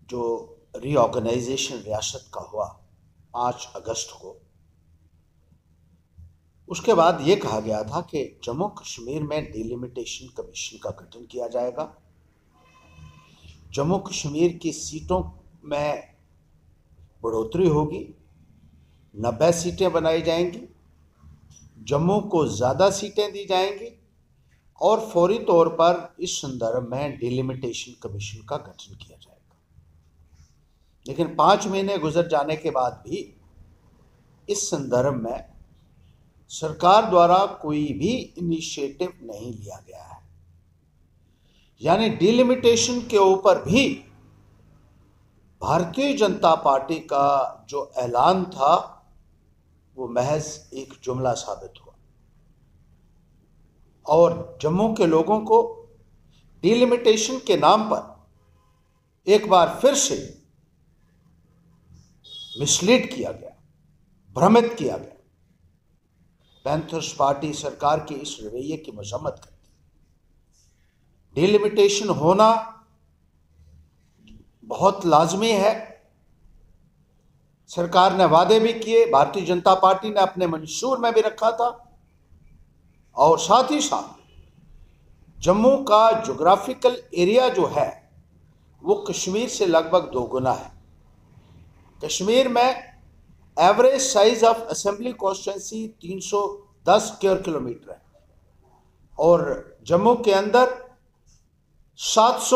जो रीऑर्गेनाइजेशन रियासत का हुआ 5 अगस्त को, उसके बाद ये कहा गया था कि जम्मू कश्मीर में डिलिमिटेशन कमीशन का गठन किया जाएगा। जम्मू कश्मीर की सीटों में बढ़ोतरी होगी, 90 सीटें बनाई जाएंगी, जम्मू को ज़्यादा सीटें दी जाएंगी और फौरी तौर पर इस संदर्भ में डिलिमिटेशन कमीशन का गठन किया जाएगा। लेकिन 5 महीने गुजर जाने के बाद भी इस संदर्भ में सरकार द्वारा कोई भी इनिशिएटिव नहीं लिया गया है। यानी डिलिमिटेशन के ऊपर भी भारतीय जनता पार्टी का जो ऐलान था वो महज एक जुमला साबित हुआ और जम्मू के लोगों को डिलिमिटेशन के नाम पर एक बार फिर से मिसलीड किया गया, भ्रमित किया गया। पैंथर्स पार्टी सरकार के इस रवैये की मजम्मत करती है। डिलिमिटेशन होना बहुत लाजमी है। सरकार ने वादे भी किए, भारतीय जनता पार्टी ने अपने मंशूर में भी रखा था और साथ ही साथ जम्मू का ज्योग्राफिकल एरिया जो है वो कश्मीर से लगभग 2 गुना है। कश्मीर में average size of assembly constituency 310 square kilometre है और जम्मू के अंदर 700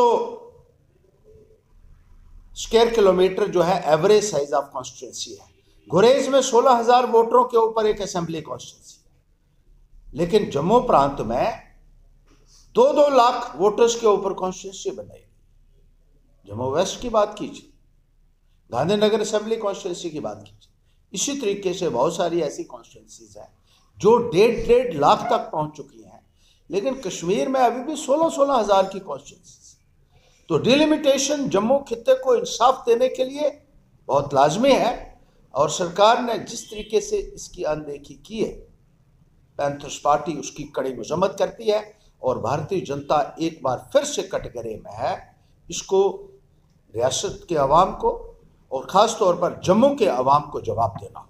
स्क्वायर किलोमीटर जो है एवरेज साइज ऑफ कॉन्स्टिट्यूंसी है। गुरेज में 16,000 वोटरों के ऊपर एक असेंबली कॉन्स्टिट्यूंसी है, लेकिन जम्मू प्रांत में 2-2 लाख वोटर्स के ऊपर कॉन्स्टिट्यूंसी बनाई। जम्मू वेस्ट की बात कीजिए, गांधीनगर असेंबली कॉन्स्टिट्यूंसी की बात कीजिए, इसी तरीके से बहुत सारी ऐसी कॉन्स्टिट्यूंसीज हैं जो 1.5 लाख तक पहुंच चुकी हैं, लेकिन कश्मीर में अभी भी 16-16 हज़ार की कॉन्स्टिट्यूंसी। तो डिलिमिटेशन जम्मू खित्ते को इंसाफ देने के लिए बहुत लाजमी है और सरकार ने जिस तरीके से इसकी अनदेखी की है, पैंथर्स पार्टी उसकी कड़ी मजम्मत करती है और भारतीय जनता एक बार फिर से कटघरे में है। इसको रियासत के अवाम को और ख़ास तौर पर जम्मू के अवाम को जवाब देना।